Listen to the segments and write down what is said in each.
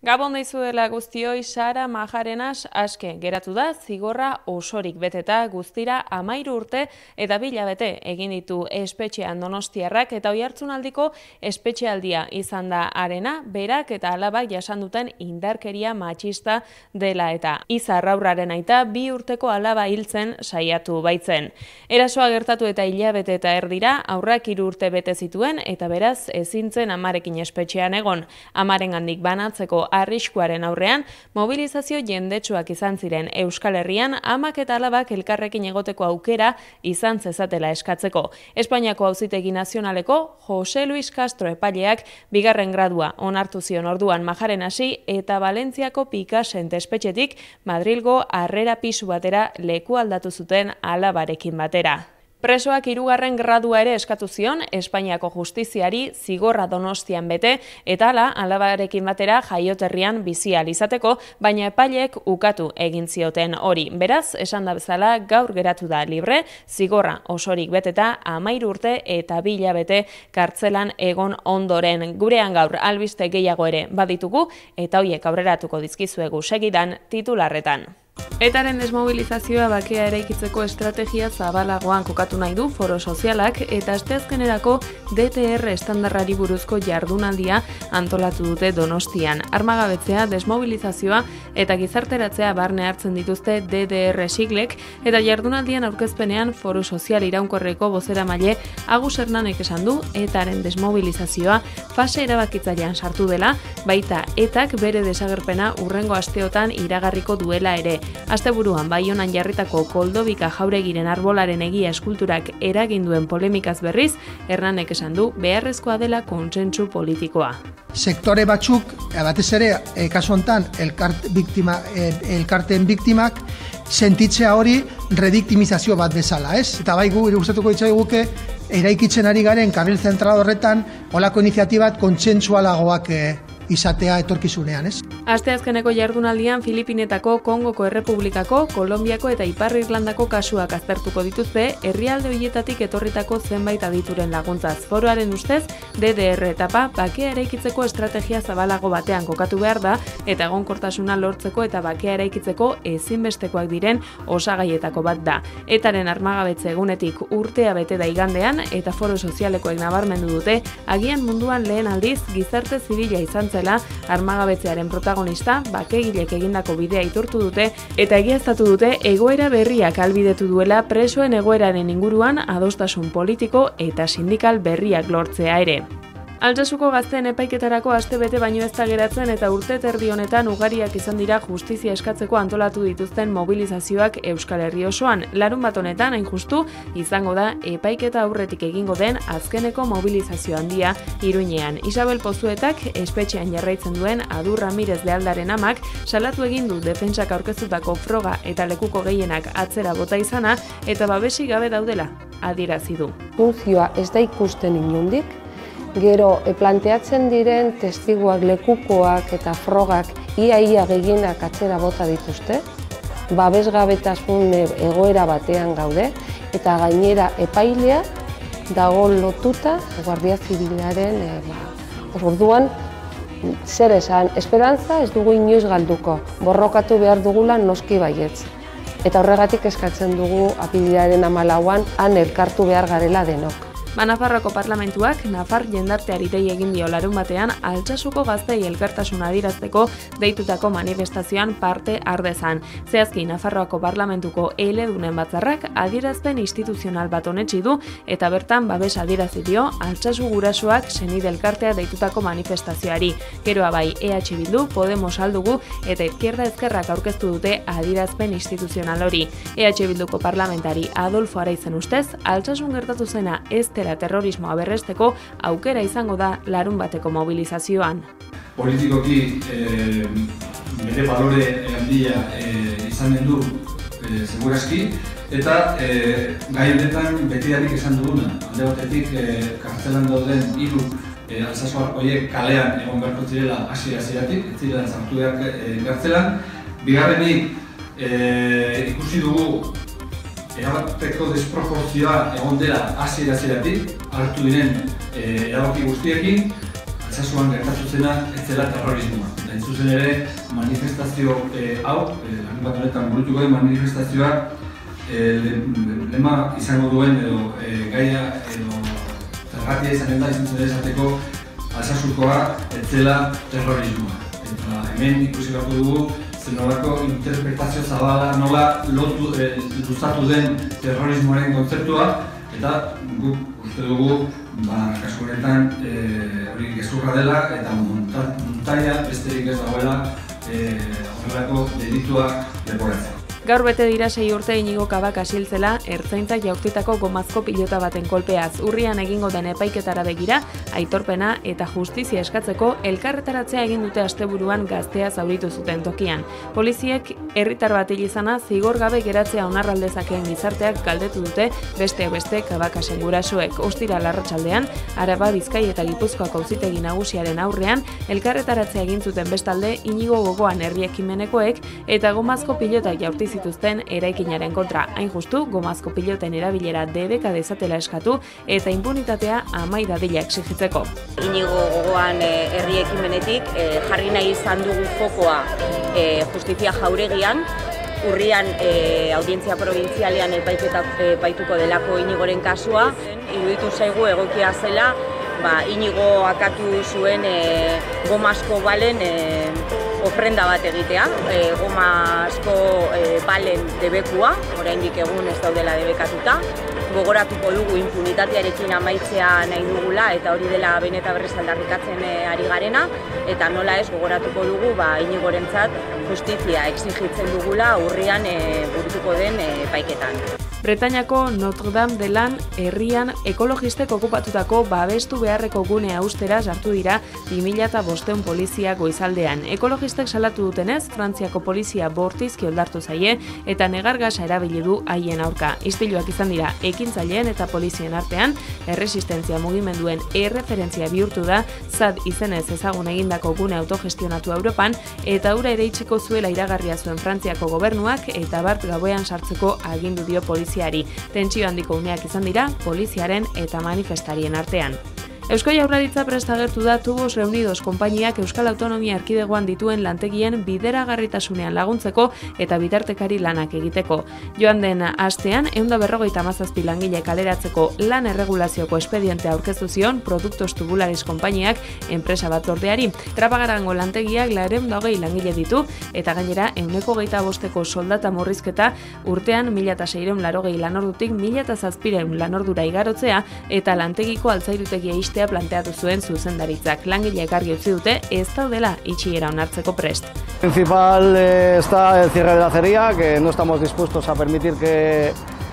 Gabon daizuela guztioi, Sara Majarenas aske geratu da, zigorra osorik beteta, guztira 13 urte eta 2 hilabete egin ditu espetxean donostiarrak, eta oihartzunaldiko espetxealdia izan da harena, berak eta alabak jasan duten indarkeria matxista dela eta Izarraurraren aita 2 urteko alaba hiltzen saiatu baitzen. Erasoa gertatu eta hilabete eta erdira, aurrak 3 urte bete zituen eta beraz ezin zen amarekin espetxean egon. Amarengandik banatzeko arriskuaren aurrean, mobilizazio jendetsuak izan ziren Euskal Herrian, amak eta alabak elkarrekin egoteko aukera izan zezatela eskatzeko. Espainiako Auzitegi Nazionaleko Jose Luis Castro epaileak 2. gradua onartu zion orduan Majarenasi eta Valentziako Picassent espetxetik Madrilgo harrera pisu batera leku aldatu zuten alabarekin batera. Presoak 3. gradua ere eskatu zion Espainiako justiziari zigorra Donostian bete eta alabarekin batera jaioterrian bizi ahal izateko, baina epaileek ukatu egin zioten hori. Beraz, esan da bezala gaur geratu da libre, zigorra osorik beteta 13 urte eta 2 hilabete kartzelan egon ondoren. Gurean gaur albiste gehiago ere baditugu eta hoiek aurreratuko dizkizuegu segidan titularretan. Etaren desmobilizazioa bakea eraikitzeko estrategia zabalagoan kokatu nahi du Foro Sozialak eta asteazkenerako DTR estandarrari buruzko jardunaldia antolatu dute Donostian. Armagabetzea, desmobilizazioa eta gizarteratzea barne hartzen dituzte DDR siglek, eta jardunaldian aurkezpenean Foro Sozial iraunkorreko bozeramaile Agus Hernanek esan du etaren desmobilizazioa fase erabakitzailean sartu dela, baita etak bere desagerpena hurrengo asteotan iragarriko duela ere. Asteburuan Baionan jarritako Koldobika Jauregiren arbolaren egia eskulturak eragin duen polemikaz berriz, Hernanek esan du beharrezkoa dela kontsentsu politikoa. Sektore batzuk, batez ere, kasu honetan, elkarteen biktimak, sentitzea hori rediktimizazio bat bezala, ez? Eta bai gustatuko ditzaiguke, eraikitzen ari garen karril zentral horretan, holako iniziatibat kontsentsualagoak izatea etorkizunean, ez? Asteazkeneko jardunaldian Filipinetako, Kongoko Errepublikako, Kolonbiako eta Ipar Irlandako kasuak aztertuko dituzte, herrialde horietatik etorritako zenbait adituren laguntzaz. Foroaren ustez, DDR etapa bakea eraikitzeko estrategia zabalago batean kokatu behar da, eta egonkortasuna lortzeko eta bakea eraikitzeko ezinbestekoak diren osagaietako bat da. Etaren armagabetze egunetik urtea bete da igandean, eta Foro Sozialekoek nabarmendu dute, agian munduan lehen aldiz gizarte zibila izan zela armagabetzearen protagonista, bakegilek egindako bidea aitortu dute eta egiaztatu dute egoera berriak ahalbidetu duela presoen egoeraren inguruan adostasun politiko eta sindikal berriak lortzea ere. Altsasuko gazteen epaiketarako astebete baino ez da geratzen eta urte terdi honetan ugariak izan dira justizia eskatzeko antolatu dituzten mobilizazioak Euskal Herri osoan. Larunbat honetan, hain justu, izango da epaiketa aurretik egingo den azkeneko mobilizazio handia Iruñean. Isabel Pozuetak espetxean jarraitzen duen Adur Ramirez de Aldaren amak salatu egin du defentsak aurkeztutako froga eta lekuko gehienak atzera bota izana eta babesi gabe daudela adierazi du. Funtzioa ez da ikusten inondik. Gero, planteatzen diren testiguak, lekukoak eta frogak ia gehienak atzera bota dituzte, babesgabetasun egoera batean gaude, eta gainera epailea dago lotuta Guardia Zibilaren orduan zer esan, esperantza ez dugu inoiz galduko, borrokatu behar dugula noski baietz. Eta horregatik eskatzen dugu apirilaren 14an han elkartu behar garela denok. Nafarroako Parlamentuak Nafar jendarteari dei egin dio larunbatean Altsasuko gaztei elkartasuna adierazteko deitutako manifestazioan parte ardezan. Zehazki Nafarroako Parlamentuko eledunen batzarrak adierazpen instituzional bat onetsi du eta bertan babes adierazi dio Altsasu gurasoak senide elkartea deitutako manifestazioari. Geroa bai EH Bildu, Podemos aldugu eta Izquierda Ezkerrak aurkeztu dute adierazpen instituzional hori. EH Bilduko parlamentari Adolfo Araizen ustez, Altsasun gertatu zena ez terrorismoa berresteko aukera izango da larunbateko mobilizazioan. Politikoki bere balore handia izanen du segurazki eta gai honetan betidanik esan duguna. Alde batetik kartzelan dauden 3 altsasuar horiek kalean egon beharko zirela hasieratik, ez zirela sartu behar kartzelan. Bigarrenik ikusi dugu erabateko desproportzioa egon dela hasieratik hartu diren erabaki guztiekin, Altsasuan gertatu zena ez zela terrorismoa. Eta hain zuzen ere, manifestazio hau, larun bat honetan burutuko den manifestazioak lema izango duen edo gaia edo zergatia izanen da izan zen esateko Altsasukoa ez zela terrorismoa. Eta hemen ikusi beharko dugu zenolako interpretazio zabala nola luzatu den terrorismoaren kontzeptua, eta guk uste dugu kasu honetan hori gezurra dela eta montaia besterik ez dagoela horrelako delituak leporatzen. Gaur bete dira 6 urte Inigo Kabaka hiltzela ertzaintzak jaurtitako gomazko pilota baten kolpeaz. Urrian egingo den epaiketara begira, aitorpena eta justizia eskatzeko elkarretaratzea egin dute asteburuan gaztea zauritu zuten tokian. Poliziek herritar bat hil izana zigor gabe geratzea onar aldezakeen gizarteak galdetu dute beste Kabakasen gurasoek. Ostiral arratsaldean, Araba, Bizkai eta Gipuzkoako auzitegi nagusiaren aurrean elkarretaratzea egin zuten bestalde Inigo gogoan herri ekimenekoek eta gomazko pilotak jaurti zituzten eraikinaren kontra. Hain justu, gomazko piloten erabilera debeka dezatela eskatu eta impunitatea amai dadila exigitzeko. Inigo gogoan herri ekimenetik jarri nahi izan dugu fokoa justizia jauregian. Urrian audientzia probintzialean epaituko delako Inigoren kasua. Iruditu zaigu egokia zela Inigo akatu zuen gomazko balen ofrenda bat egitea, gomazko balen debekua, oraindik egun ez daudela debekatuta. Gogoratuko dugu impunitatearekin amaitzea nahi dugula eta hori dela behin eta berriz aldarrikatzen ari garena, eta nola ez gogoratuko dugu Inigorentzat justizia exigitzen dugula urrian burutuko den epaiketan. Bretainiako Notre Dame de Lan herrian ekologistek okupatutako babestu beharreko gune austera sartu dira 2005 polizia goizaldean. Ekologistek salatu dutenez, Frantziako polizia bortizki oldartu zaie eta negargasa erabili du haien aurka. Istiluak izan dira ekintzaileen eta polizien artean, erresistentzia mugimenduen erreferentzia bihurtu da ZAD izenez ezagun egindako gune autogestionatu Europan eta hura ere itxiko zuela iragarria zuen Frantziako gobernuak eta bart gauean sartzeko agindu dio polizia. Tentsio handiko uneak izan dira poliziaren eta manifestarien artean. Eusko Jaurlaritza prest agertu da Tubos Reunidos konpainiak Euskal Autonomia Erkidegoan dituen lantegien bideragarritasunean laguntzeko eta bitartekari lanak egiteko. Joan den astean 157 langile kaleratzeko lan erregulazioko espedientea aurkeztu zion Productos Tubulares konpainiak enpresa batzordeari. Trapagarango lantegiak 220 langile ditu eta gainera 125ko soldata murrizketa urtean 1680 lanordutik 1700 lanordura igarotzea eta lantegiko altzairutegia planteatu zuen zuzendaritzak. Langileek argi utzi dute ez daudela itxiera onartzeko prest. Principal está el cierre de la acería, que no estamos dispuestos a permitir que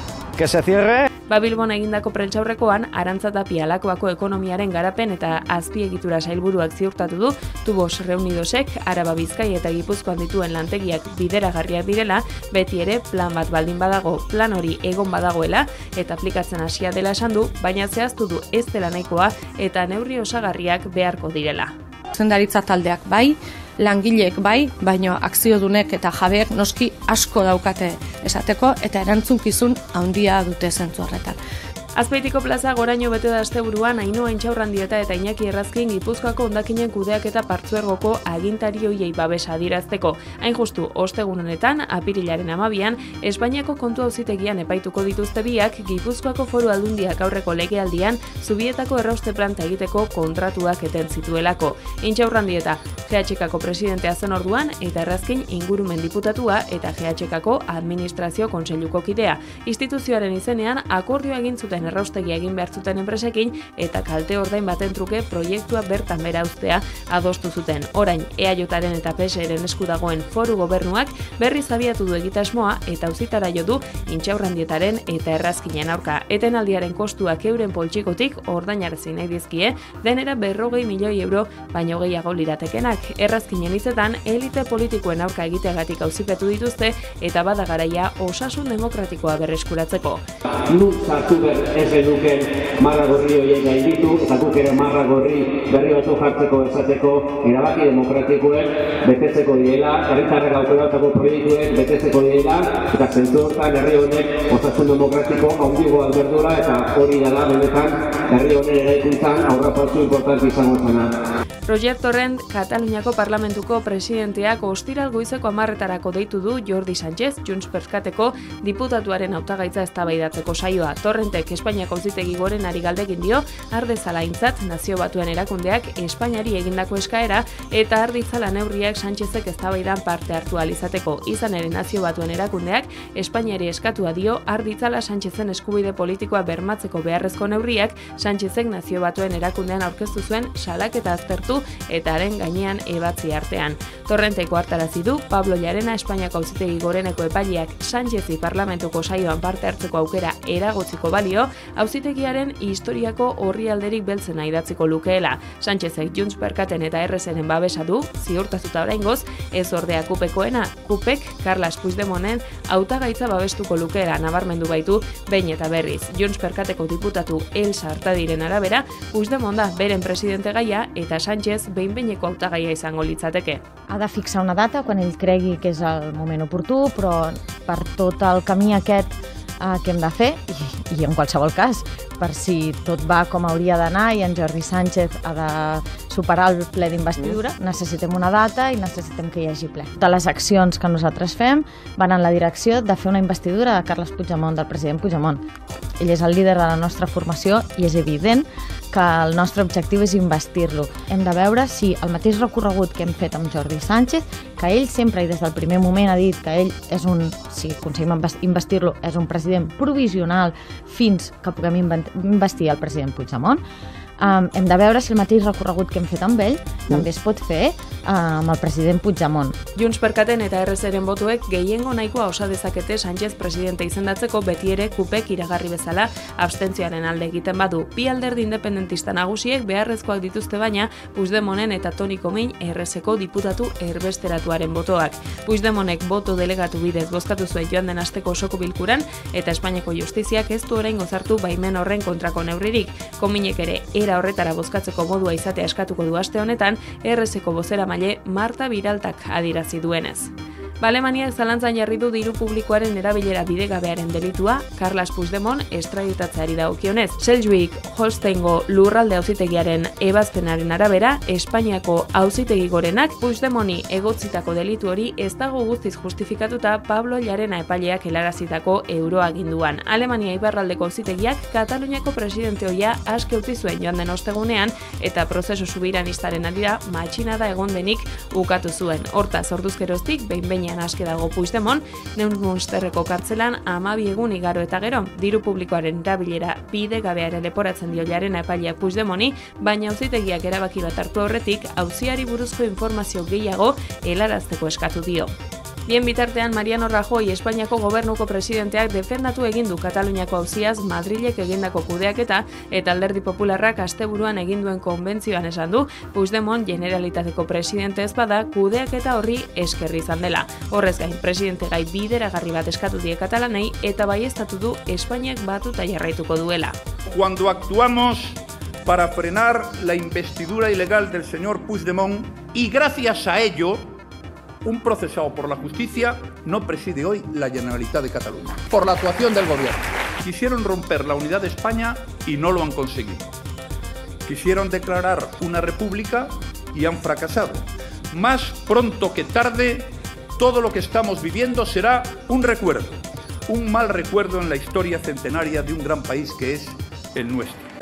se cierre. Bilbon egindako prentsaurrekoan Arantza Tapia Lakuako ekonomiaren garapen eta azpiegitura sailburuak ziurtatu du Tubos Reunidosek Araba, Bizkai eta Gipuzkoan dituen lantegiak bideragarriak direla, beti ere plan bat baldin badago, plan hori egon badagoela eta aplikatzen hasia dela esan du, baina zehaztu du ez dela nahikoa eta neurri osagarriak beharko direla. Zuzendaritza taldeak bai, langileek bai, baina akziodunek eta jabeek noski asko daukate esateko eta erantzunkizun handia dute zentzu horretan. Azpeitiko plaza goraino bete da asteburuan Ainhoa Intxaurrandieta eta Iñaki Errazkin Gipuzkoako hondakinen kudeaketa partzuergoko agintari hoiei babesa adierazteko. Hain justu, ostegun honetan, apirilaren 12an, Espainiako kontu auzitegian epaituko dituzte biak Gipuzkoako Foru Aldundiak aurreko legealdian Zubietako errauste planta egiteko kontratuak eten zituelako. Intxaurrandieta GHKako presidentea zen orduan eta Errazkin ingurumen diputatua eta GHKako administrazio kontseiluko kidea. Instituzioaren izenean akordioa egin zuten erraustegia egin behar zuten enpresekin eta kalte ordain baten truke proiektua bertan bera uztea adostu zuten. Orain, EAJaren eta PSeren esku dagoen foru gobernuak berriz abiatu du egitasmoa eta auzitara jo du Intxaurrandietaren eta Errazkinen aurka. Etenaldiaren kostuak euren poltsikotik ordainarazi nahi dizkie, denera 40 milioi euro baino gehiago liratekenak. Errazkinen hitzetan, elite politikoen aurka egiteagatik auzipetu dituzte eta bada garaia osasun demokratikoa berreskuratzeko. ez eduken marra gorri horiek gainditu, eta guk ere marra gorri berri batu jartzeko esateko erabaki demokratikoen betetzeko direla, herritarrek aukeratutako proiektuek betetzeko direla, eta zentzu hortan herri honek osasun demokratiko handiagoa alberdura, eta hori da benetan herri honen eraikuntzan aurrerapauso inportantea izango zena. Roger Torrent, Kataluniako Parlamentuko presidenteak ostiral goizeko 10:00 deitu du Jordi Sánchez, Junts per Kateko diputatuaren hautagaitza eztabaidatzeko saioa. Torrentek Espainiako Auzitegi Gorenari galdegin dio, har dezala aintzat Nazio Batuen erakundeak Espainiari egindako eskaera eta har ditzala neurriak Sánchezek eztabaidan parte hartu ahal izateko. Izan ere Nazio Batuen erakundeak Espainiari eskatua dio har ditzala Sánchezen eskubide politikoa bermatzeko beharrezko neurriak Sánchezek Nazio Batuen erakundean aurkeztu zuen salaketa aztertu eta haren gainean ebatzi artean. Torrenteko hartarazi du Pablo Llarena Espainiako Auzitegi Goreneko epaileak Sánchezi parlamentuko saioan parte hartzeko aukera eragotziko balio, auzitegiaren historiako orrialderik beltzena idatziko lukeela. Sánchezek Junts per Katen eta RSren babesa du, ziurtatuta oraingoz, ez ordea Kupekoena, Kupek Carles Puigdemonten hautagaitza babestuko lukeela nabarmendu baitu behin eta berriz. Junts per Kateko diputatu Elsa Artadiren arabera, Puigdemont da beren presidente gaia eta Sánchez behin-behineko hautagaia izango litzateke. Ha de fixar una data quan ell cregui que és el moment oportú, però per tot el camí aquest que hem de fer, i en qualsevol cas, per si tot va com hauria d'anar i en Jordi Sánchez ha de superar el ple d'investidura, necessitem una data i necessitem que hi hagi ple. Totes les accions que nosaltres fem van en la direcció de fer una investidura de Carles Puigdemont, del president Puigdemont. Ell és el líder de la nostra formació i és evident que el nostre objectiu és investir-lo. Hem de veure si el mateix recorregut que hem fet amb Jordi Sánchez, que ell sempre i des del primer moment ha dit que ell és si aconseguim investir-lo, és un president provisional fins que puguem investir el president Puigdemont. Hem de veure si el mateix recorregut que hem fet amb ell també es pot fer amb el president Puigdemont. Junts per Katen eta RSren botuek gehiengo nahikoa osa dezakete Sánchez presidente izendatzeko beti ere Kupek iragarri bezala abstentzioaren alde egiten badu. Bi alderdi independentista nagusiek beharrezkoak dituzte baina Puigdemonten eta Toni Comín RSko diputatu erbesteratuaren botoak. Puigdemontek boto delegatu bidez bozkatu zuen joan den asteko osoko bilkuran eta Espainiako justiziak ez du oraingoz hartu baimen horren kontrako neurririk. Comínek ere horretara bozkatzeko modua izatea eskatuko du aste honetan, RSko bozeramaile Marta Biraltak adierazi duenez. Alemaniak zalantzan jarri du diru publikoaren erabilera bidegabearen delitua Carles Puigdemont estraditatzeari dagokionez. Schleswig-Holsteingo lurralde auzitegiaren ebazpenaren arabera, Espainiako Auzitegi Gorenak Puigdemonti egotzitako delitu hori ez dago guztiz justifikatuta Pablo Llarena epaileak helarazitako euroaginduan. Alemania iparraldeko auzitegiak Kataluniako presidente ohia aske utzi zuen joan den ostegunean eta prozesu subiranistaren arira matxinada egon denik ukatu zuen. Hortaz, orduzgeroztik behin aske dago Puigdemont, Neumünsterreko kartzelan 12 egun igaro eta gero. Diru publikoaren erabilera bidegabearen leporatzen dio Llarena epaileak Puigdemonti, baina auzitegiak erabaki bat hartu horretik auziari buruzko informazio gehiago helarazteko eskatu dio. Bien bitartean, Mariano Rajoy Espainiako gobernuko presidenteak defendatu egin du Kataluniako auziaz Madrilek egindako kudeaketa eta Alderdi Popularrak asteburuan egin duen konbentzioan esan du Puigdemont Generalitateko presidente ez bada kudeaketa horri esker izan dela. Horrez gain, presidente gai bideragarri bat eskatu die katalanei eta baieztatu du Espainiak batuta jarraituko duela. Cuando actuamos para frenar la investidura ilegal del señor Puigdemont y gracias a ello un procesado por la justicia no preside hoy la Generalitat de Cataluña, por la actuación del gobierno. Quisieron romper la unidad de España y no lo han conseguido. Quisieron declarar una república y han fracasado. Más pronto que tarde, todo lo que estamos viviendo será un recuerdo, un mal recuerdo en la historia centenaria de un gran país que es el nuestro.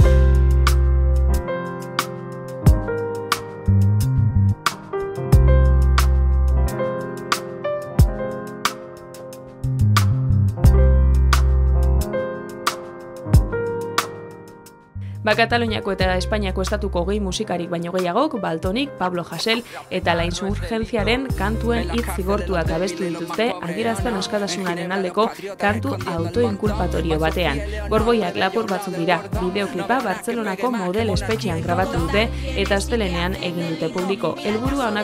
Kataluniako eta Espainiako estatuko gehi musikarik baino gehiagok, Valtonik, Pablo Hasél eta La Insurgenciaren kantuen hitz zigortuak abestu dituzte adierazpen askatasunaren aldeko kantu autoinkulpatorio batean. Borboiak lapur batzuk dira, bideoklipa Bartzelonako model espetxean grabatu dute eta astelehenean egin dute publiko. Helburua honakoa,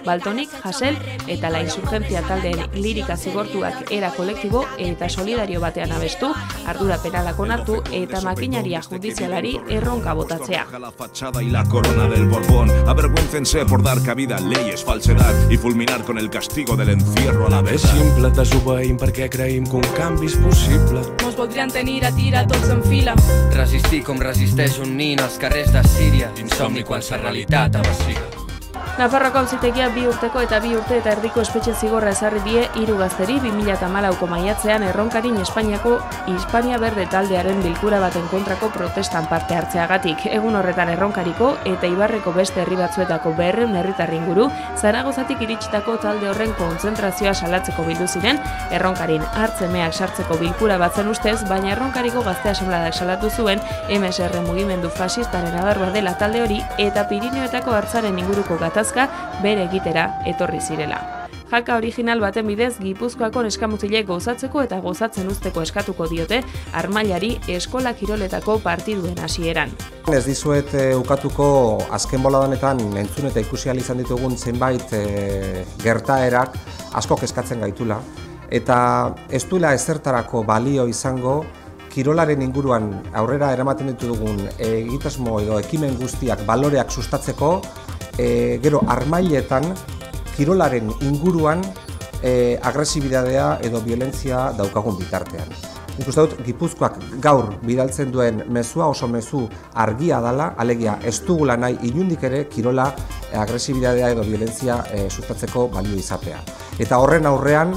Baltonik, Jasel eta La Insurgentzia taldeen lirika zigortuak era kolektibo eta solidario batean abestu, ardura penalak onartu eta makinaria judizialari erronka botatzea. La fachada y la corona del Borbón, avergüéncense por dar cabida a leyes, falsedad y fulminar con el castigo del encierro a la vez. És simple, desobeïm perquè creïm que un canvi és possible. Mos voldrien tenir a tira tots en fila. Resistir com resisteix un nin als carrers de Síria. Insomni quan sa realitat abaciga. Nafarroako auzitegia 2 urteko eta 2 urte eta erdiko espetxe zigorra ezarri die 3 gazteri 2014ko maiatzean Erronkarin Espainiako Hispania Berde taldearen bilkura baten kontrako protestan parte hartzeagatik. Egun horretan Erronkariko eta Ibarreko beste herri batzuetako 200 herritar inguru Zaragozatik iritsitako talde horren kontzentrazioa salatzeko bildu ziren, Erronkarin hartzemeak sartzeko bilkura batzen ustez, baina Erronkariko Gazte Asanbladak salatu zuen MSR mugimendu fasistaren adarroa dela talde hori eta Pirineoetako hartzaren inguruko gatazka bere egitera etorri zirela. Jaka original baten bidez Gipuzkoako neskamutilek gozatzeko eta gozatzen uzteko eskatuko diote Armailari eskola kiroletako partiduen hasieran. Ez dizuet ukatuko azken boladanetan entzun eta ikusi ahal izan ditugun zenbait gertaerak asko kezkatzen gaitula eta ez duela ezertarako balio izango kirolaren inguruan aurrera eramaten ditugun egitasmo edo ekimen guztiak baloreak sustatzeko gero armailetan kirolaren inguruan agresibidadea edo violentzia daukagun bitartean. Nik uste dut, Gipuzkoak gaur bidaltzen duen mezua oso mezu argia dela, alegia ez dugula nahi inundik ere kirola agresibidadea edo violentzia sustatzeko balio izatea. Eta horren aurrean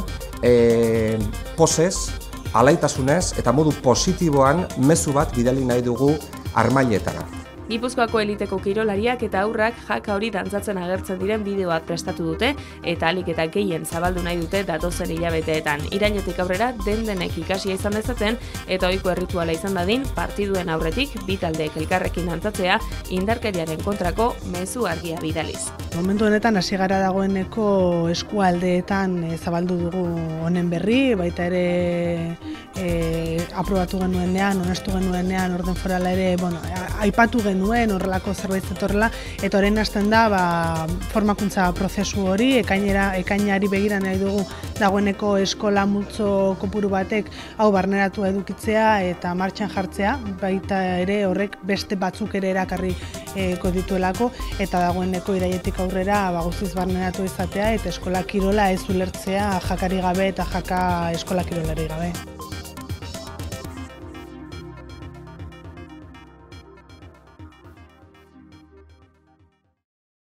posez, alaitasunez eta modu positiboan mezu bat bidali nahi dugu armailetara. Gipuzkoako eliteko kirolariak eta aurrak jaka hori dantzatzen agertzen diren bideo bat prestatu dute eta ahalik eta gehien zabaldu nahi dute datozen hilabeteetan. Irailetik aurrera denek ikasia izan dezaten eta ohiko errituala izan dadin partiduen aurretik bi taldeek elkarrekin dantzatzea indarkeriaren kontrako mezu argia bidaliz. Momentu honetan hasi gara dagoeneko eskualdeetan zabaldu dugu honen berri, baita ere aprobatu genuenean, onestu genuenean, orden forala ere, aipatu genuen horrelako zerbait zetorrela, eta orain hasten da formakuntza prozesu hori, ekainari begira nahi dugu dagoeneko eskola multzo kopuru batek hau barneratu edukitzea eta martxan jartzea, baita ere horrek beste batzuk ere erakarriko dituelako, eta dagoeneko irailetik aurrera guztiz barneratu izatea eta eskola kirola ez ulertzea jakari gabe eta jaka eskola kirolari gabe.